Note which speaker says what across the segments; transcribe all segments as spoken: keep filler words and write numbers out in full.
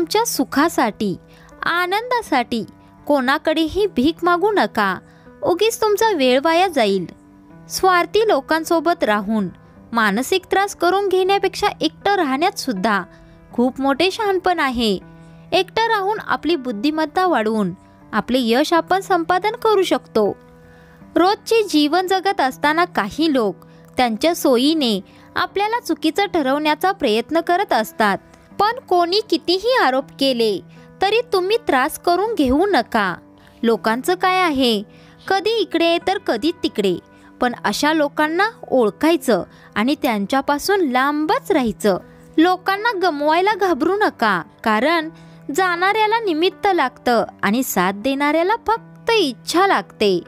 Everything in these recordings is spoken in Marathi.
Speaker 1: तुमच्या सुखासाठी, आनंदासाठी कोणाकडेही भीक मागू नका, उगीच तुमचा वेळ वाया जाईल। स्वार्थी लोकांसोबत राहून मानसिक त्रास करून घेण्यापेक्षा एकटं राहण्यात सुद्धा खूप मोठे शहाणपण आहे। एकटं राहून आपली बुद्धिमत्ता वाढवून आपले यश आपण संपादन करू शकतो। रोजचे जीवन जगत असताना काही लोक त्यांच्या सोयीने आपल्याला चुकीचं ठरवण्याचा प्रयत्न करत असतात, पण कोणी कितीही आरोप केले तरी तुम्ही त्रास करून घेऊ नका। लोकांचं काय आहे, कधी इकडे तर कधी तिकडे, पण अशा लोकांना ओळखायचं आणि त्यांच्यापासून लांबच राहायचं। लोकांना गमवायला घाबरू नका, कारण जाणाऱ्याला निमित्त लागतं आणि साथ देणाऱ्याला फक्त इच्छा लागते।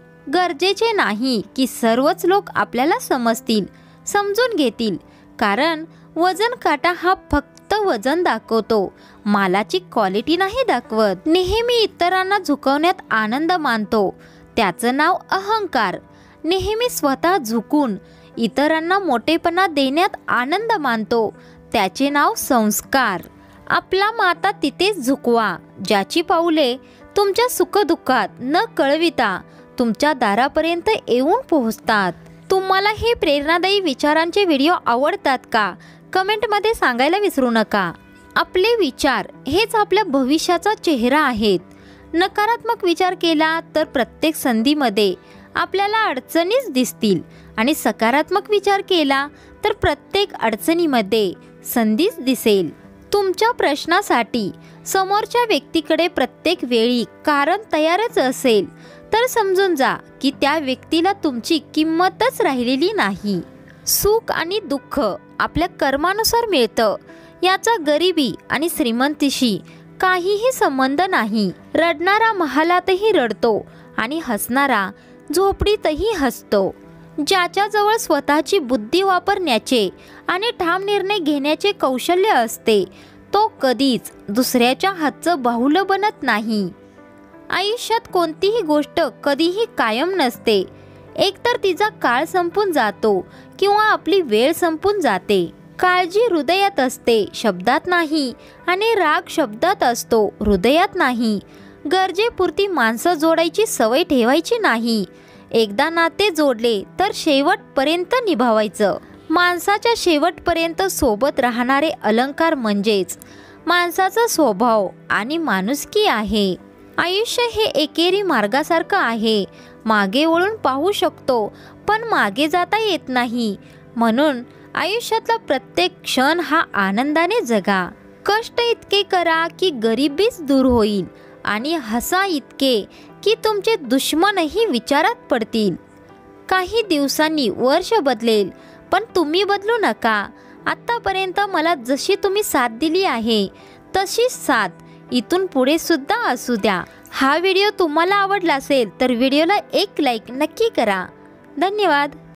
Speaker 1: गरजेचे नाही की सर्वच लोक आपल्याला समजतील, समजून घेतील, कारण वजन काटा हा फक्त वजन दाखवतो, मालाची क्वालिटी नाही दाखवत। नेहमी इतरांना झुकवण्यात आनंद मानतो, त्याचं नाव अहंकार। नेहमी स्वतः झुकून इतरांना मोठेपणा देण्यात आनंद मानतो, त्याचे नाव संस्कार। आपला माता तिथेच झुकवा ज्याची पाऊले तुमच्या सुखदुःखात न कळविता तुमच्या दारापर्यंत येऊन पोहोचतात। तुम्हाला हे प्रेरणादायी विचारांचे व्हिडिओ आवडतात का? कमेंटमध्ये सांगायला विसरू नका। आपले विचार हेच आपल्या भविष्याचा चेहरा आहेत। नकारात्मक विचार केला तर प्रत्येक संधीमध्ये आपल्याला अडचणीच दिसतील आणि सकारात्मक विचार केला तर प्रत्येक अडचणीमध्ये संधीच दिसेल। तुमच्या प्रश्नासाठी समोरच्या व्यक्तीकडे प्रत्येक वेळी कारण तयारच असेल तर समजून जा की त्या व्यक्तीला तुमची किंमतच राहिलेली नाही। सुख आणि दुःख आपल्या कर्मानुसार मिळतं, याचा गरिबी आणि श्रीमंतीशी काहीही संबंध नाही। रडणारा महालातही रडतो आणि हसणारा झोपडीतही हसतो। ज्याच्याजवळ स्वतःची बुद्धी वापरण्याचे आणि ठाम निर्णय घेण्याचे कौशल्य असते तो कधीच दुसऱ्याच्या हातचं बाहुलं बनत नाही। आयुष्यात कोणतीही गोष्ट कधीही कायम नसते, एकतर तिचा काळ संपून जातो किंवा आपली वेळ संपून जाते। काळजी हृदयात असते, शब्दात नाही, आणि राग शब्दात असतो, हृदयात नाही। गरजेपुरती माणसं जोडायची सवय ठेवायची नाही, एकदा नाते जोडले तर शेवटपर्यंत निभावायचं। माणसाच्या शेवटपर्यंत सोबत राहणारे अलंकार म्हणजेच माणसाचा स्वभाव आणि माणुसकी आहे। आयुष्य हे एकेरी मार्गासारखं आहे, मागे वळून पाहू शकतो पण मागे जाता येत नाही, म्हणून आयुष्यातला प्रत्येक क्षण हा आनंदाने जगा। कष्ट इतके करा की गरिबीच दूर होईल आणि हसा इतके की तुमचे दुश्मनही विचारात पडतील। काही दिवसांनी वर्ष बदलेल पण तुम्ही बदलू नका। आतापर्यंत मला जशी तुम्ही साथ दिली आहे तशीच साथ इथून पुढे सुद्धा असू द्या। हा व्हिडिओ तुम्हाला आवडला असेल तर व्हिडिओला एक लाईक नक्की करा। धन्यवाद।